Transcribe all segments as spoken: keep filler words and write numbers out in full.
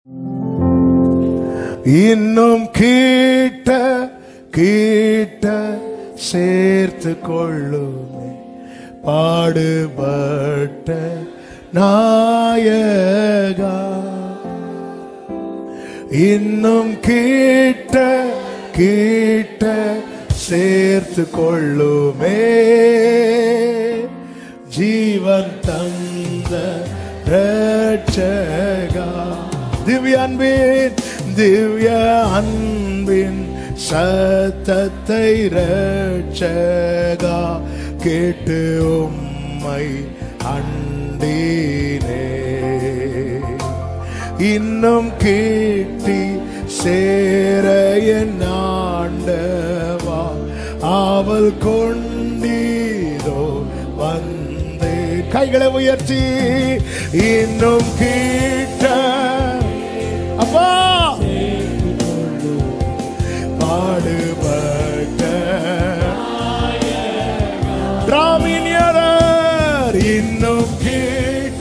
இன்னும் கீட்ட கீட்ட சேர்த்து கொள்ளுமே பாடுபட்ட நாயகா. இன்னும் கீட்ட கீட்ட சேர்த்து கொள்ளுமே ஜீவன் தந்த ரட்சகா. திவ்ய அன்பின் திவ்ய அன்பின் சத்தத்தை ரட்சகா கேட்டு உம்மை அண்டினே. இன்னும் கேட்டி சேர என் ஆண்டவா ஆவல் கொண்டீரோ வந்தே. கைகளை உயர்த்தி இன்னும் கேட்ட அப்பா பாடுபட்ட திராவிணியர் இன்னும் கேட்ட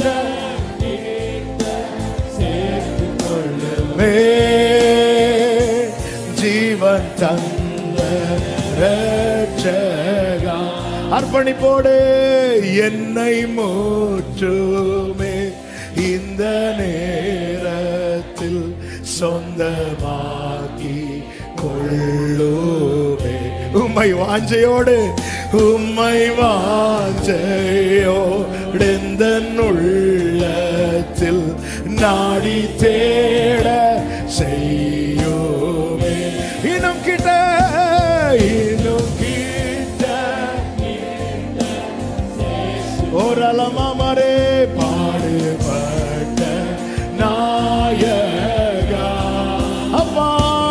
ஜீவன் தந்த ரட்சகா. அர்ப்பணிப்போடு என்னை மூற்றுமே இந்த நேரத்தில் சொந்தமாக்கி கொள்ளுமே. உம்மை வாஞ்சையோடு உம்மை வாஞ்சையோடு இந்த உள்ளத்தில் நாடி தேட செய்யுமே. இன்னும் கிட்ட இன்னும் கிட்ட ஓரளமாமரே பாடுபட்ட நாயகா. அப்பா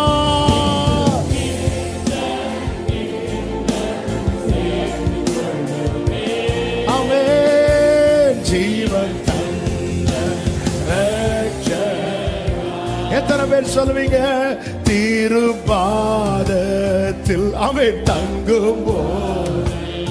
ஆமென். ஜீவன் தந்த ரட்சகா. எத்தனை பேர் சொல்லுவீங்க திருப்பாதத்தில் அவன் தங்கும் போது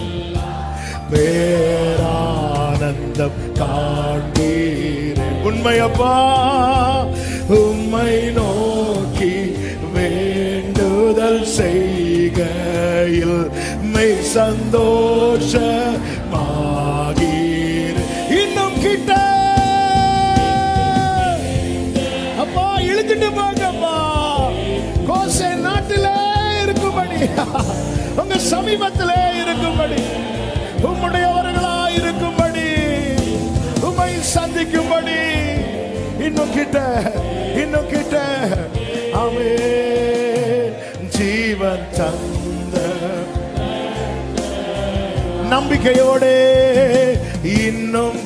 பேரானந்தம் காண்பீரே. உண்மையப்பா உம்மை நோக்கி வேண்டுதல் செய்கையில் மெய் சந்தோஷமாகீர். இன்னும் கிட்ட அப்பா இழுத்துட்டு போங்கப்பா. கோசை நாட்டிலே இருக்கும்படி உங்க சமீபத்திலே இருக்கும்படி உம்முடையவர்களா இருக்கும்படி உம்மை சந்திக்கும்படி இன்னும் கிட்ட இன்னும் கிட்ட ஆமென். ஜீவன் தந்த நம்பிக்கையோடு இன்னும்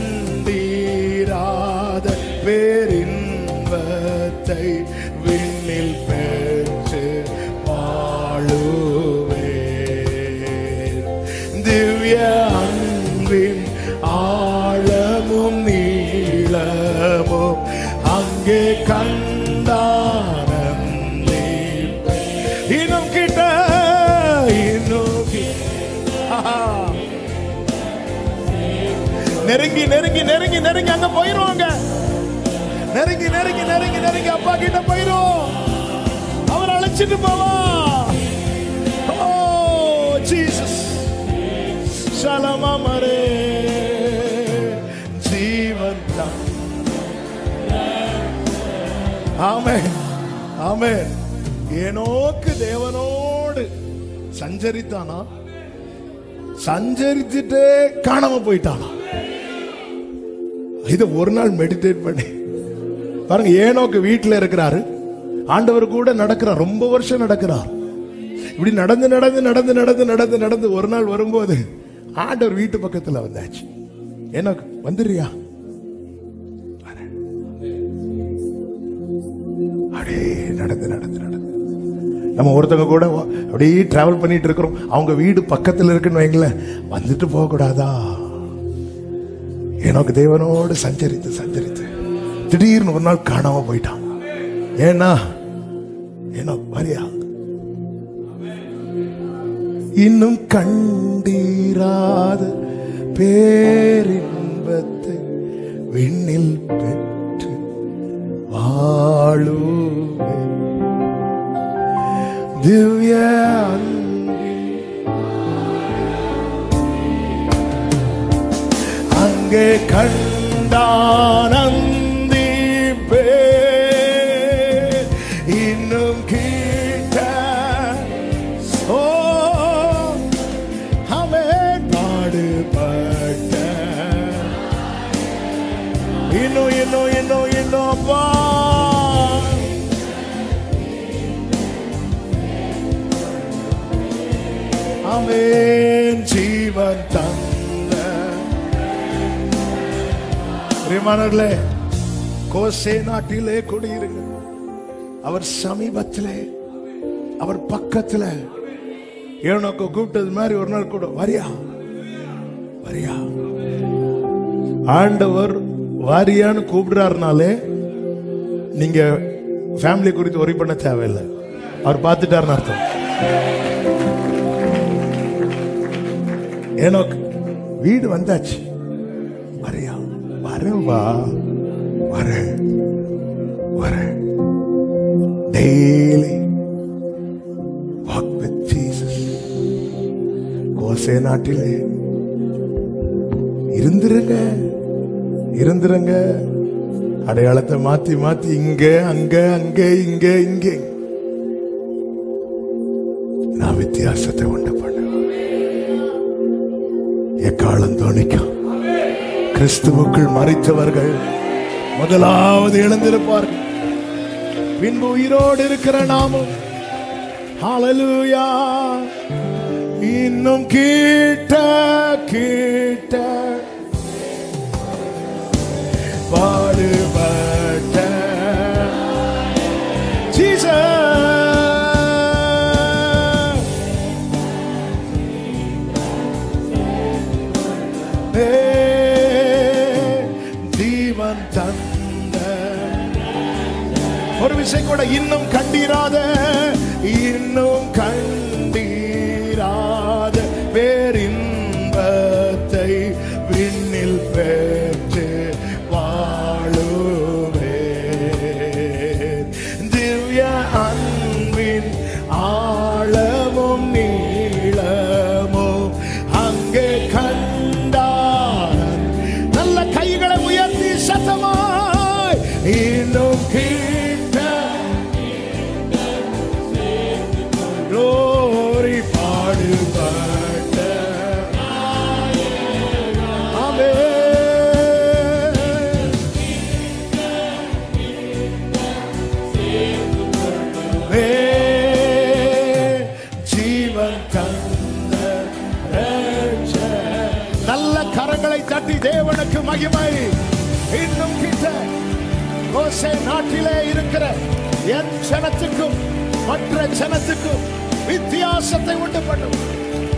கண்டீராத பேரின்பத்தை விண்ணில் பெற்று வாழுவே. திவ்ய அன்பின் ஆழமும் நீளமும் அங்கே கண்டானந்தே. இன்னும் கிட்ட இன்னும் நெருங்கி நெருங்கி நெருங்கி நெருங்கி அங்க போயிருவாங்க. நெருங்கி நெருங்கி நெருங்கி நெருங்கி அப்பா கிட்ட போயிரும். அவர் அழைச்சிட்டு போவா. ஓ ஜீசஸ் சலமாமரே ஜீவன் தான். ஆமென் ஆமென். ஏனோக்கு தேவனோடு சஞ்சரித்தானா, சஞ்சரிச்சுட்டே காணாம போயிட்டானா. இது ஒரு நாள் மெடிடேட் பண்ணி பாருங்க. ஏனோக்கு வீட்டில் இருக்கிறாரு, ஆண்டவர் கூட நடக்கிறார், ரொம்ப வருஷம் நடக்கிறார். இப்படி நடந்து நடந்து நடந்து நடந்து நடந்து நடந்து ஒரு நாள் வரும்போது ஆண்டவர் வீட்டு பக்கத்துல வந்தாச்சு. ஏனோக்கு வந்துடுறியா? அப்படியே நடந்து நடந்து நடந்து நம்ம ஒருத்தவங்க கூட அப்படியே டிராவல் பண்ணிட்டு இருக்கிறோம், அவங்க வீடு பக்கத்தில் இருக்குன்னு வைங்களேன், வந்துட்டு போக கூடாதா? எனக்கு தேவனோடு சஞ்சரித்து சஞ்சரித்து திடீர்னு ஒரு நாள் காணாம போயிட்டான். ஏன்னா ஏன்னா வரியா இன்னும் கண்டீராத பேரின்பத்தை விண்ணில் பெற்று வா வாழுவே திவ்ய அங்கே கண்டானந்திப்பே இன்னும் கிட்ட ஓ அவன் பாடுபட்ட இன்னும் இன்னும் இன்னும் இன்னும் வா அவன் ஜீவன் தந்த பிரியமானவர்களே, கோசே நாட்டிலே குடியிருங்க. அவர் சமீபத்திலே, அவர் பக்கத்துல. ஏனோக்கு கூப்பிட்டது மாதிரி ஒரு நாள் கூட வரியா வரியா ஆண்டவர் வாரியான்னு கூப்பிடுறாருனாலே நீங்க ஃபேமிலி குறித்து ஒரி பண்ண தேவையில்லை. அவர் பார்த்துட்டாருன்னு அர்த்தம். ஏனோக்கு வீடு வந்தாச்சு. வரியா வரேன் வா வரேன் வரேன். Daily walk with Jesus. கோசே நாட்டிலே இருந்துருங்க இருந்துருங்க. அடையாளத்தை மாத்தி மாத்தி இங்க அங்க அங்க இங்க இங்க நான் வித்தியாசத்தை உண்டு பண்ண எக்காலம் தோணிக்கும். கிறிஸ்துவுக்குள் மரித்தவர்கள் முதலாவது எழுந்திருப்பார்கள், பின்பு உயிரோடு இருக்கிற நாமும் ஹல்லேலூயா இன்னும் கிட்ட கிட்ட பாடுபட்ட ஜீசஸ் ஜீவன் தந்த ஒரு விஷயம் கூட இன்னும் கண்டீராத இன்னும் கண்டீராத பேரின்பத்தை விண்ணில் பெற்று வாழுவே திவ்ய அன்பின் ஆழமும் நீளமும் அங்கே கண்டான். நல்ல கைகளை உயர்த்தி சத்தமாய் இன்னும் கிட்ட glory பாடுபட்ட ஆமென். ஜீவன் தந்த ரட்சகர். நல்ல கரங்களை தட்டி தேவனுக்கு மகிமை. இன்னும் கிட்ட கோசே நாட்டிலே இருக்கிற என் ஜனத்துக்கும் மற்ற ஜனத்துக்கும் வித்தியாசத்தை உண்டு பண்ணும்.